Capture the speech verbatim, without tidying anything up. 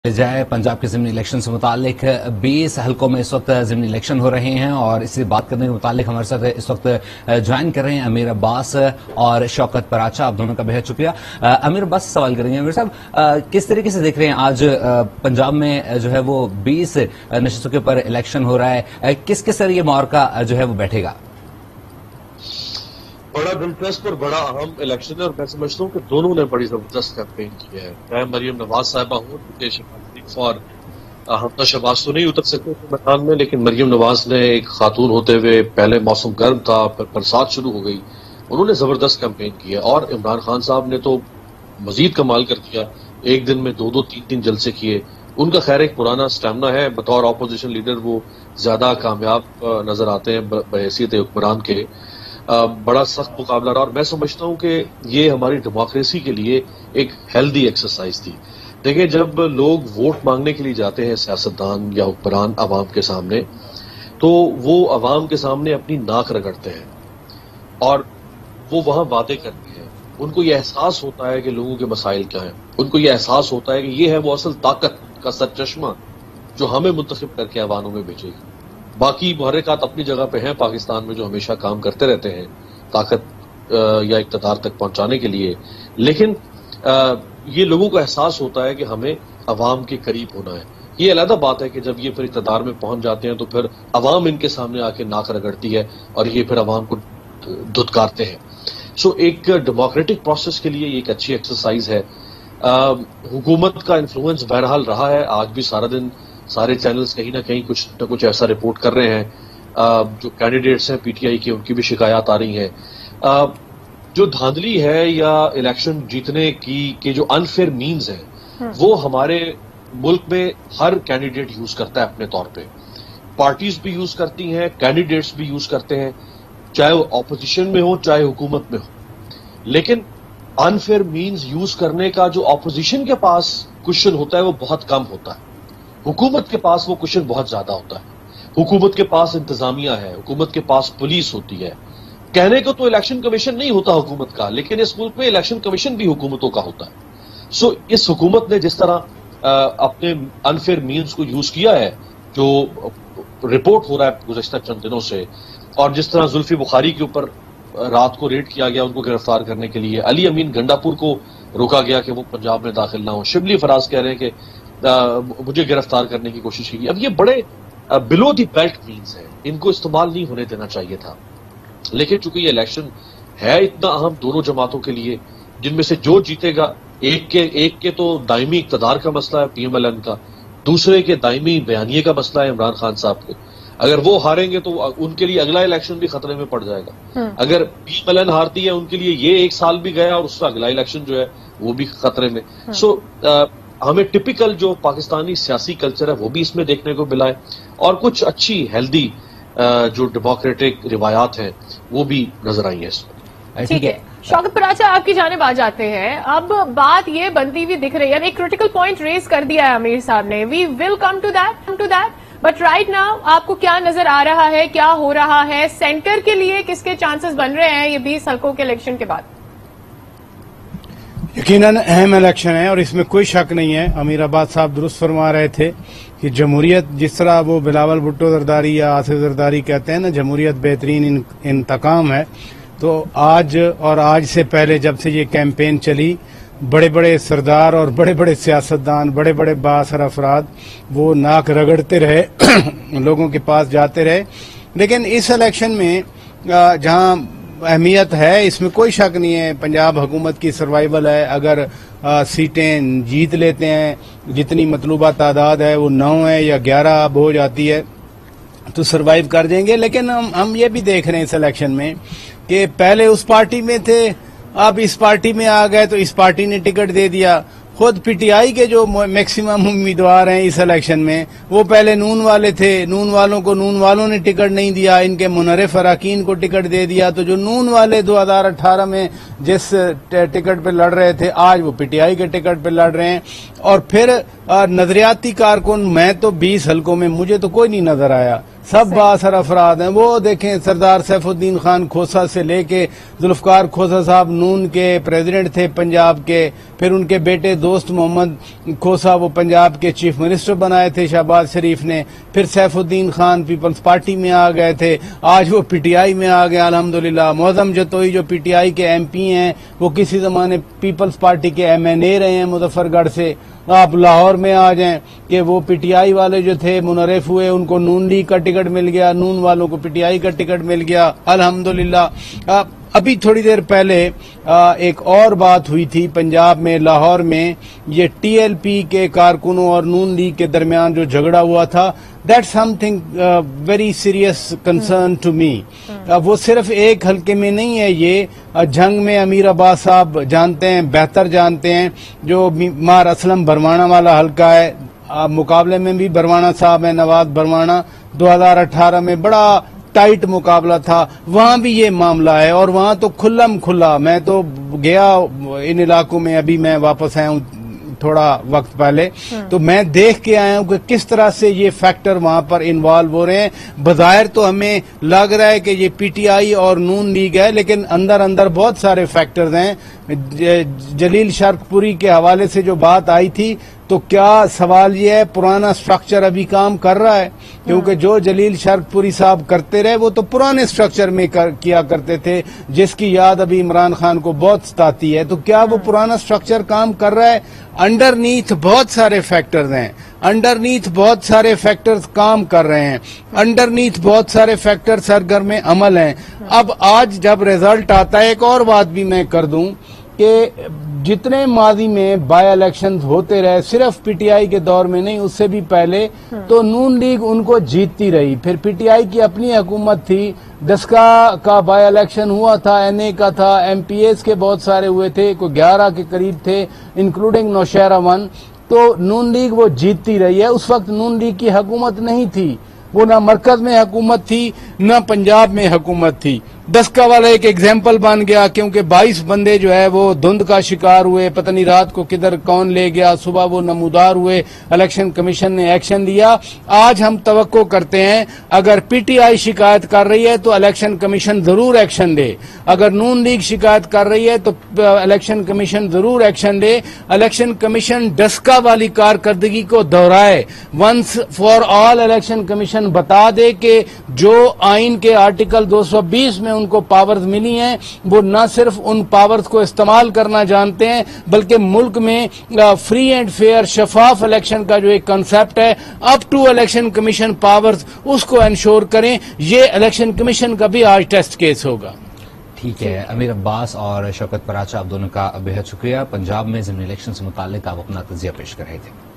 جائے پنجاب کے ضمنی الیکشن سے متعلق بیس حلقوں میں اس وقت ضمنی الیکشن ہو رہے ہیں اور اس سے بات کرنے کے متعلق ہمارے ساتھ اس وقت جوائن کر رہے ہیں امیر عباس اور شوکت پراچا. آپ دونوں کا بہت شکریہ. امیر عباس سے سوال کریں گے. امیر صاحب, کس طریقے سے دیکھ رہے ہیں آج پنجاب میں جو ہے وہ بیس نشستوں کے اوپر الیکشن ہو رہا ہے, کس کس طرح یہ معرکہ جو ہے وہ بیٹھے گا؟ بڑا دلچسپ اور بڑا اہم الیکشن ہے اور میں سمجھتا ہوں کہ دونوں نے بڑی زبردست کیمپین کی ہے. چاہے مریم نواز صاحبہ ہوں, کیونکہ شہباز شریف اور حمزہ شہباز تو نہیں اتر سکتے میدان میں, لیکن مریم نواز نے ایک خاتون ہوتے ہوئے, پہلے موسم گرم تھا پھر برسات شروع ہو گئی, انہوں نے زبردست کیمپین کی ہے. اور عمران خان صاحب نے تو مزید کمال کر دیا, ایک دن میں دو دو تین تین جلسے کیے. ان کا خیر ایک پرانا سٹیمنا ہے, بطور اپوزیشن لیڈر وہ زیادہ کامیاب نظر آتے ہیں بحیثیت حکمران کے. بڑا سخت مقابلہ رہا اور میں سمجھتا ہوں کہ یہ ہماری ڈیموکریسی کے لیے ایک ہیلدی ایکسرسائز تھی. دیکھیں, جب لوگ ووٹ مانگنے کے لیے جاتے ہیں سیاستدان یا حکمران عوام کے سامنے, تو وہ عوام کے سامنے اپنی ناک رگڑتے ہیں اور وہ وہاں باتیں کرتے ہیں. ان کو یہ احساس ہوتا ہے کہ لوگوں کے مسائل کیا ہیں, ان کو یہ احساس ہوتا ہے کہ یہ ہے وہ اصل طاقت کا سرچشمہ جو ہمیں منتخب کر کے عواموں میں بھیجے گی. باقی محرکات اپنی جگہ پہ ہیں پاکستان میں جو ہمیشہ کام کرتے رہتے ہیں طاقت یا اقتدار تک پہنچانے کے لیے, لیکن یہ لوگوں کو احساس ہوتا ہے کہ ہمیں عوام کے قریب ہونا ہے. یہ علیحدہ بات ہے کہ جب یہ پھر اقتدار میں پہنچ جاتے ہیں تو پھر عوام ان کے سامنے آ کے ناک رگڑتی ہے اور یہ پھر عوام کو دھتکارتے ہیں. سو ایک ڈیموکریٹک پروسیس کے لیے یہ ایک اچھی ایکسرسائز ہے. حکومت کا انفلوئنس بہرحال رہا ہے, آج بھی سارا دن سارے چینلز کہیں نہ کہیں کچھ نہ کچھ ایسا رپورٹ کر رہے ہیں. جو کینڈیڈیٹس ہیں پی ٹی آئی کے, ان کی بھی شکایات آ رہی ہیں. جو دھاندلی ہے یا الیکشن جیتنے کی کے جو انفیئر مینز ہیں وہ ہمارے ملک میں ہر کینڈیڈیٹ یوز کرتا ہے اپنے طور پہ. پارٹیز بھی یوز کرتی ہیں, کینڈیڈیٹس بھی یوز کرتے ہیں, چاہے وہ اپوزیشن میں ہو چاہے حکومت میں ہو. لیکن انفیئر مینز یوز کرنے کا جو اپوزیشن کے پاس کوشچن ہوتا ہے وہ بہت کم ہوتا ہے, حکومت کے پاس وہ کوشچن بہت زیادہ ہوتا ہے. حکومت کے پاس انتظامیہ ہے, حکومت کے پاس پولیس ہوتی ہے. کہنے کو تو الیکشن کمیشن نہیں ہوتا حکومت کا, لیکن اس ملک میں الیکشن کمیشن بھی حکومتوں کا ہوتا ہے. سو اس حکومت نے جس طرح اپنے انفیئر مینز کو یوز کیا ہے, جو رپورٹ ہو رہا ہے گزشتہ چند دنوں سے, اور جس طرح زلفی بخاری کے اوپر رات کو ریڈ کیا گیا ان کو گرفتار کرنے کے لیے, علی امین گنڈاپور کو روکا گیا کہ وہ پنجاب میں داخل نہ ہو, شبلی فراز کہہ رہے ہیں کہ مجھے گرفتار کرنے کی کوشش کی. اب یہ بڑے بلو دی بیلٹ مینز ہیں, ان کو استعمال نہیں ہونے دینا چاہیے تھا. لیکن چونکہ یہ الیکشن ہے اتنا اہم دونوں جماعتوں کے لیے, جن میں سے جو جیتے گا, ایک کے ایک کے تو دائمی اقتدار کا مسئلہ ہے پی ایم ایل این کا, دوسرے کے دائمی بیانیے کا مسئلہ ہے عمران خان صاحب کے. اگر وہ ہاریں گے تو ان کے لیے اگلا الیکشن بھی خطرے میں پڑ جائے گا. اگر پی ایم ایل این ہارتی ہے ان کے لیے یہ ایک سال بھی گیا اور اس کا اگلا الیکشن جو ہے وہ بھی خطرے میں. سو ہمیں ٹپیکل جو پاکستانی سیاسی کلچر ہے وہ بھی اس میں دیکھنے کو ملا ہے, اور کچھ اچھی ہیلدی جو ڈیموکریٹک روایات ہیں وہ بھی نظر آئی ہیں اس میں. ٹھیک ہے, شوکت پراچا آپ کی جانب آ جاتے ہیں. اب بات یہ بنتی ہوئی دکھ رہی ہے, ایک کریٹیکل پوائنٹ ریز کر دیا ہے امیر صاحب نے, we will come to that to that but right now آپ کو کیا نظر آ رہا ہے, کیا ہو رہا ہے سینٹر کے لیے, کس کے چانسز بن رہے ہیں یہ بیس حلقوں کے الیکشن کے بعد؟ یقیناً اہم الیکشن ہے اور اس میں کوئی شک نہیں ہے. امیر عباس صاحب درست فرما رہے تھے کہ جمہوریت, جس طرح وہ بلاول بھٹو زرداری یا آصف زرداری کہتے ہیں نا, جمہوریت بہترین انتقام ہے. تو آج اور آج سے پہلے جب سے یہ کیمپین چلی, بڑے بڑے سردار اور بڑے بڑے سیاستدان, بڑے بڑے بااثر افراد وہ ناک رگڑتے رہے, لوگوں کے پاس جاتے رہے. لیکن اس الیکشن میں جہاں اہمیت ہے اس میں کوئی شک نہیں ہے, پنجاب حکومت کی سروائیول ہے. اگر سیٹیں جیت لیتے ہیں, جتنی مطلوبہ تعداد ہے وہ نو ہے یا گیارہ اب ہو جاتی ہے تو سروائیو کر جائیں گے. لیکن ہم ہم یہ بھی دیکھ رہے ہیں اس الیکشن میں کہ پہلے اس پارٹی میں تھے, اب اس پارٹی میں آ گئے تو اس پارٹی نے ٹکٹ دے دیا. خود پی ٹی آئی کے جو میکسیمم امیدوار ہیں اس الیکشن میں وہ پہلے نون والے تھے, نون والوں کو نون والوں نے ٹکٹ نہیں دیا, ان کے منحرف اراکین کو ٹکٹ دے دیا. تو جو نون والے دو ہزار اٹھارہ میں جس ٹکٹ پہ لڑ رہے تھے آج وہ پی ٹی آئی کے ٹکٹ پہ لڑ رہے ہیں. اور پھر نظریاتی کارکن میں تو بیس حلقوں میں مجھے تو کوئی نہیں نظر آیا سب بااثر افراد ہیں. وہ دیکھیں سردار سیف الدین خان کھوسا سے لے کے ذوالفقار کھوسا صاحب نون کے پریزیڈنٹ تھے پنجاب کے, پھر ان کے بیٹے دوست محمد کھوسا وہ پنجاب کے چیف منسٹر بنائے تھے شہباز شریف نے, پھر سیف الدین خان پیپلز پارٹی میں آ گئے تھے, آج وہ پی ٹی آئی میں آ گئے الحمدللہ. معظم جتوئی جو پی ٹی آئی کے ایم پی ہیں وہ کسی زمانے پیپلز پارٹی کے ایم این اے رہے ہیں مظفر گڑھ سے. آپ لاہور میں آ جائیں کہ وہ پی ٹی آئی والے جو تھے منحرف ہوئے, ان کو نون لیگ کا ٹکٹ مل گیا, نون والوں کو پی ٹی آئی کا ٹکٹ مل گیا الحمدللہ. ابھی تھوڑی دیر پہلے ایک اور بات ہوئی تھی پنجاب میں لاہور میں, یہ ٹی ایل پی کے کارکنوں اور نون لیگ کے درمیان جو جھگڑا ہوا تھا, that something very serious concern to me. وہ صرف ایک حلقے میں نہیں ہے, یہ جنگ میں امیر عباس صاحب جانتے ہیں, بہتر جانتے ہیں, جو مار اسلم بروانا والا حلقہ ہے, مقابلے میں بھی بروانا صاحب ہیں, نواز بروانا. دو ہزار اٹھارہ میں بڑا ٹائٹ مقابلہ تھا, وہاں بھی یہ معاملہ ہے, اور وہاں تو کھلم کھلا. میں تو گیا ان علاقوں میں, ابھی میں واپس آیا ہوں تھوڑا وقت پہلے, تو میں دیکھ کے آیا ہوں کہ کس طرح سے یہ فیکٹر وہاں پر انوالو ہو رہے ہیں. بظاہر تو ہمیں لگ رہا ہے کہ یہ پی ٹی آئی اور نون لیگ ہے, لیکن اندر اندر بہت سارے فیکٹرز ہیں. جلیل شرک پوری کے حوالے سے جو بات آئی تھی, تو کیا سوال یہ ہے پرانا سٹرکچر ابھی کام کر رہا ہے؟ کیونکہ جو جلیل شرک پوری صاحب کرتے رہے وہ تو پرانے سٹرکچر میں کیا کرتے تھے, جس کی یاد ابھی عمران خان کو بہت ستاتی ہے. تو کیا وہ پرانا سٹرکچر کام کر رہا ہے؟ انڈر نیتھ بہت سارے فیکٹرز ہیں, انڈر نیتھ بہت سارے فیکٹرز کام کر رہے ہیں, انڈر نیتھ بہت سارے فیکٹر سرگرم عمل ہیں. اب آج جب ریزلٹ آتا ہے, ایک اور بات بھی میں کر دوں کہ جتنے ماضی میں بائی الیکشنز ہوتے رہے, صرف پی ٹی آئی کے دور میں نہیں, اس سے بھی پہلے, تو نون لیگ ان کو جیتتی رہی. پھر پی ٹی آئی کی اپنی حکومت تھی, دسکا کا بائی الیکشن ہوا تھا, این اے کا تھا, ایم پی ایس کے بہت سارے ہوئے تھے, کوئی گیارہ کے قریب تھے انکلوڈنگ نوشہرہ ون. تو نون لیگ وہ جیتتی رہی ہے. اس وقت نون لیگ کی حکومت نہیں تھی, وہ نہ مرکز میں حکومت تھی نہ پنجاب میں حکومت تھی. دسکا والا ایک ایگزامپل بن گیا, کیونکہ بائیس بندے جو ہے وہ دھند کا شکار ہوئے, پتہ نہیں رات کو کدھر کون لے گیا, صبح وہ نمودار ہوئے, الیکشن کمیشن نے ایکشن دیا. آج ہم توقع کرتے ہیں اگر پی ٹی آئی شکایت کر رہی ہے تو الیکشن کمیشن ضرور ایکشن دے, اگر نون لیگ شکایت کر رہی ہے تو الیکشن کمیشن ضرور ایکشن دے. الیکشن کمیشن دسکا والی کارکردگی کو دہرائے, once for all election commission بتا دے کہ جو آئین کے آرٹیکل دو سو بیس میں ان کو پاورز ملی ہیں, وہ نہ صرف ان پاورز کو استعمال کرنا جانتے ہیں, بلکہ ملک میں فری اینڈ فیئر شفاف الیکشن کا جو ایک کنسپٹ ہے, up to election commission powers, اس کو انشور کریں. یہ الیکشن کمیشن کا بھی آج ٹیسٹ کیس ہوگا. ٹھیک ہے, امیر عباس اور شوکت پراچا آپ دونوں کا بہت شکریہ. پنجاب میں ضمنی الیکشن سے متعلق آپ اپنا تجزیہ پیش کر رہے تھے.